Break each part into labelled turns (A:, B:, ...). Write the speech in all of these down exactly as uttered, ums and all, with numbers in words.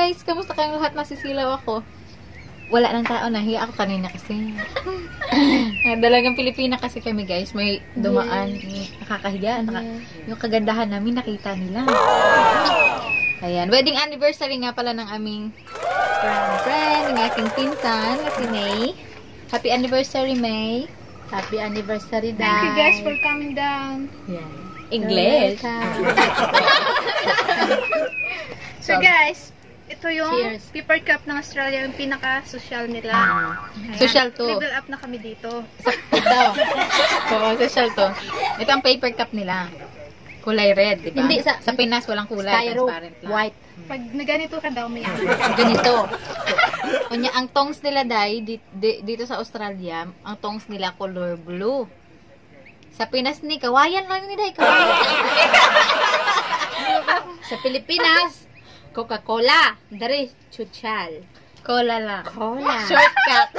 A: guys, kamusta kayong lahat? Masisilaw ako. Wala nang tao, nahiya ako kanina kasi. Dalagang Pilipina kasi kami guys. May dumaan, yes. Nakakahiya. Naka, yung kagandahan namin nakita nila. Ayan, wedding anniversary nga pala ng aming friend, ng aking pinsan, si May. Happy anniversary, May. Happy anniversary, Dai.
B: Thank you guys for coming down.
A: Yeah. English.
B: So guys, ito yung
A: cheers.
B: paper cup ng Australia, yung pinaka-social nila.
A: Ayan. Social to.
B: Level up na kami dito.
A: Ito. Oo, social to. Ito ang paper cup nila. Kulay red, di ba? Hindi, sa, sa Pinas walang kulay.
C: Styro,
A: transparent lang.
C: white.
B: Pag naganito ka daw, may
A: Ganito. Kunya, ang tongs nila, Day, di, di, dito sa Australia, ang tongs nila color blue. Sa Pinas ni, kawayan lang ni Day, kawayan.
C: Sa Pilipinas, Coca-Cola. Dari, chuchal.
A: Cola lang.
C: Cola.
A: Shortcut.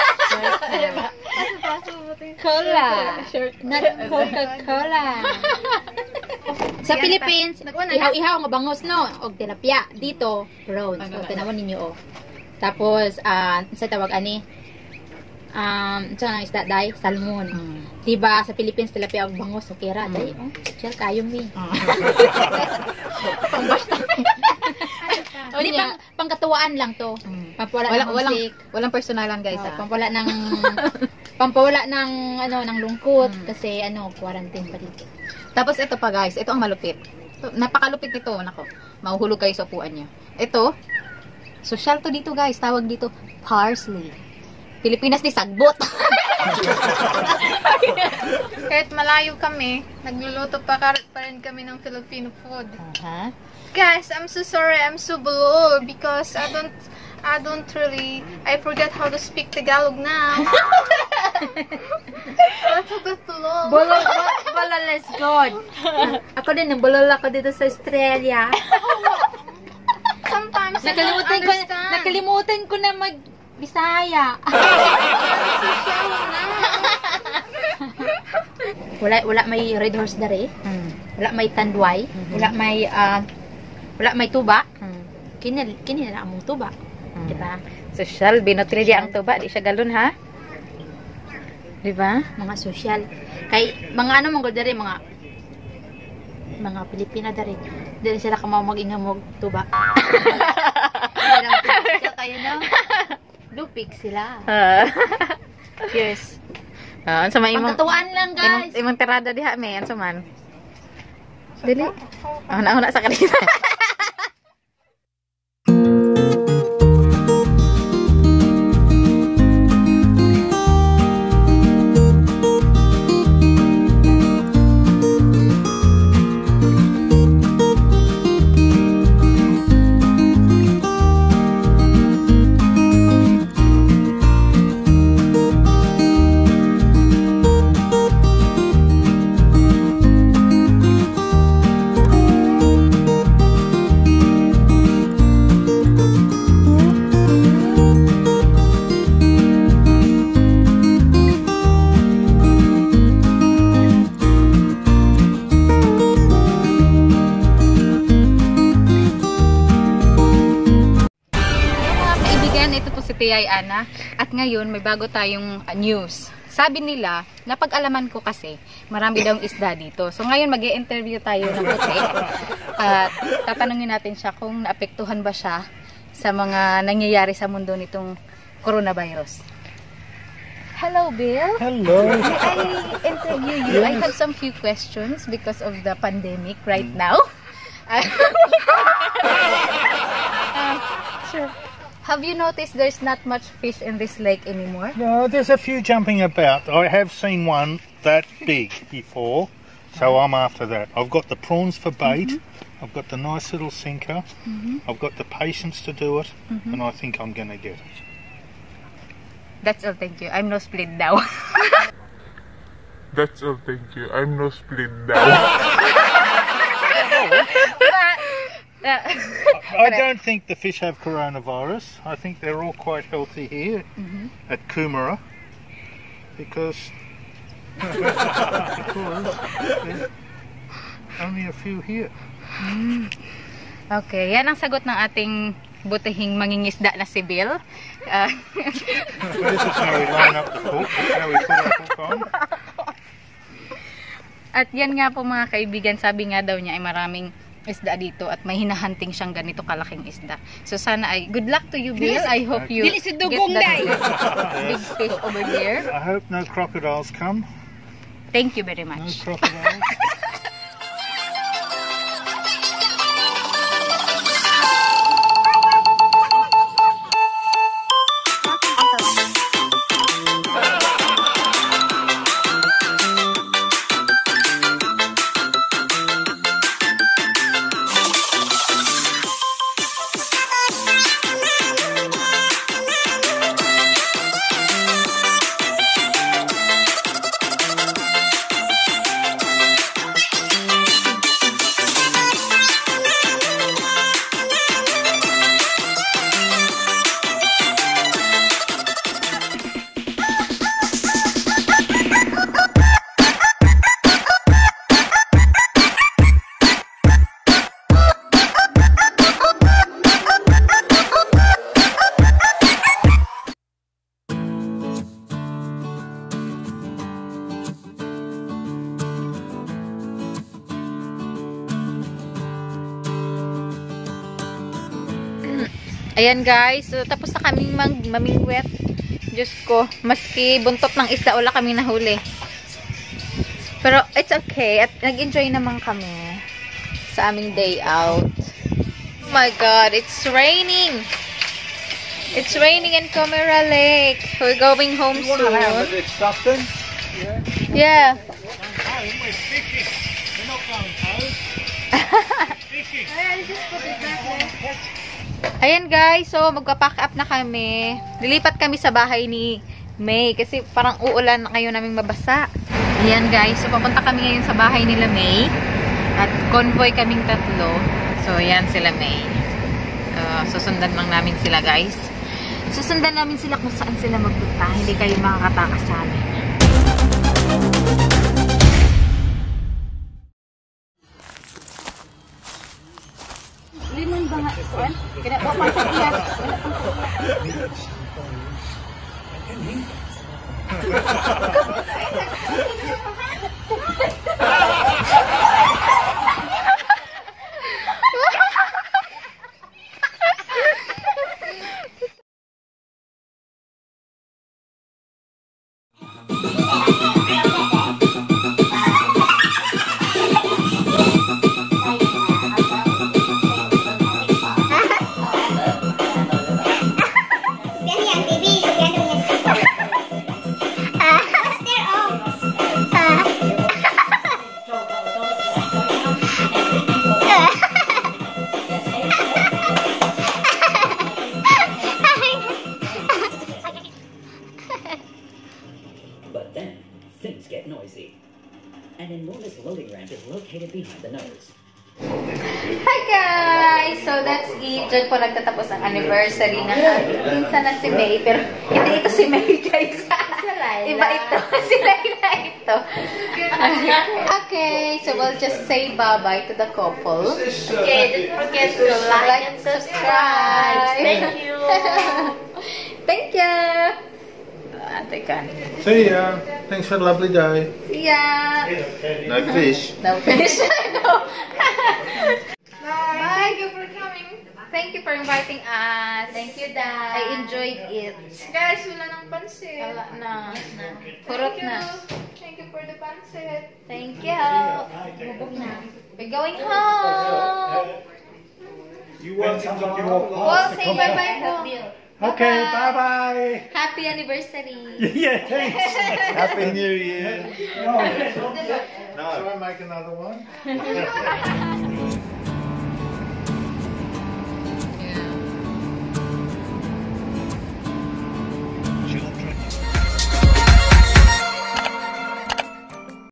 C: Cola.
A: Short.
C: Not Coca-Cola. Sa Philippines, ihaw-ihaw nga bangos, no? Og tilapia. Dito, prawns. O, tinawan ninyo, oh. Tapos, ah, uh, sa tawag ani, um, sa isda, day, salmon. Mm. Diba, sa Philippines, tilapia og bangos, o kera, mm. day, oh, chill kayo, mi.
A: Pangbasta.
C: O, di, pang, pangkatuwaan lang to. Mm. Pampawala
A: walang,
C: ng
A: walang, walang personalan, guys,
C: oh,
A: ah.
C: Pampawala ng, pampawala ng, ano, ng lungkot, mm. kasi, ano, quarantine pa dito.
A: Tapos, ito pa, guys, ito ang malupit. Ito, napakalupit nito, nako. Mahuhulog kayo sa upuan nyo. Ito, social to dito, guys. Tawag dito, parsley. Pilipinas ni sagbot.
B: Kahit malayo kami, nagluluto pa, pa rin kami ng Filipino food.
A: Uh-huh.
B: Guys, I'm so sorry. I'm so below because I don't, I don't really, I forgot how to speak Tagalog now. I'm so below.
C: Bolol, bolol, God. Ako din, bolol ako dito sa Australia.
B: Sometimes
C: nakalimutan ko, nakalimutan ko na mag Bisaya. wala wala may red horse dare. Mm. Wala may tandway, mm-hmm. Wala may uh, wala may tuba. Mm. Kini kini na among tuba. Mm. Di ba?
A: Social binotrilya ang tuba, di siya galon ha. Di ba?
C: Mga social. Kay mga ano mong dare, mga mga Pilipina dare. Dili sila kamo mag-ingamog tuba. Kaya no? Lupik sila.
A: Uh.
C: Cheers.
A: Ah, uh, sama imong
C: pagkatuan lang, guys.
A: Imong, imong tirada diha me, ansa man. Dili. Ah, na sa kanila. Ay Ana, at ngayon may bago tayong uh, news. Sabi nila, napag-alaman ko kasi, marami daw isda dito. So ngayon mag-i-interview tayo ng puti. At uh, tatanungin natin siya kung naapektuhan ba siya sa mga nangyayari sa mundo nitong coronavirus. Hello, Bill.
D: Hello.
A: May I interview you? Yes. I have some few questions because of the pandemic right now. uh, sure. Have you noticed there's not much fish in this lake anymore?
D: No, there's a few jumping about. I have seen one that big before, so I'm after that. I've got the prawns for bait. Mm-hmm. I've got the nice little sinker. Mm-hmm. I've got the patience to do it, mm-hmm. and I think I'm going to get it.
A: That's all, thank you. I'm no split now.
E: That's all, thank you. I'm no split now.
D: I don't think the fish have coronavirus. I think they're all quite healthy here mm-hmm. at Coomera because, because there's only a few here.
A: Mm. Okay, yan ang sagot ng ating butihing mangingisda na si Bill. Uh,
D: This is how we line up the hook. How we put our hook on.
A: At yan nga po mga kaibigan, sabi nga daw niya ay maraming isda dito at may hinahunting siyang ganito kalaking isda. So sana ay good luck to you, Bill. I hope you
C: Dili si dugong
A: get
C: day.
A: that big fish over there.
D: I hope no crocodiles come.
A: Thank you very
D: No
A: much.
D: crocodiles.
A: Ayan guys, so, tapos na kaming mag mamingwet. Diyos ko, maski buntot ng isda wala kaming nahuli. Pero it's okay at nag-enjoy naman kami sa aming day out. Oh my god, it's raining! It's raining in Camera Lake. We're going home soon. Yeah. Ayan guys, so magpa-pack up na kami. Lilipat kami sa bahay ni May kasi parang uulan na kayo naming mabasa. Ayan guys, so papunta kami ngayon sa bahay nila May at convoy kaming tatlo. So ayan sila May. Uh, susundan lang namin sila guys. Susundan namin sila kung saan sila magpunta. Hindi kayo makakatakas sa amin.
C: Limon ba nga ito? Kaya pa pa iyan.
F: An enormous loading ramp is located behind the nose.
A: Hi guys! So that's it. Diyan po nagtatapos ang anniversary ng aming pinsan na si May. Pero hindi ito si May guys. Iba ito. Si Layla ito. Okay, so we'll just say bye-bye to the couple.
B: Okay, don't forget to like and subscribe. Thank you.
A: Thank you. Ah, teka.
D: See ya. Thanks for a lovely day.
A: See ya.
D: No fish.
A: No fish. No.
B: Bye. Thank you for coming.
A: Thank you for inviting us.
B: Thank you, Dad.
A: I enjoyed it.
B: Guys, wala ng pansit.
A: Wala na. Purot
B: Thank you.
A: na.
B: Thank you for the pansit.
A: Thank you. Mabog na. We're going home.
D: You want some of your
A: We'll say bye-bye po.
D: Okay, bye-bye.
A: Happy anniversary.
D: Yeah, thanks. Happy New Year. No. No. Shall I make another one?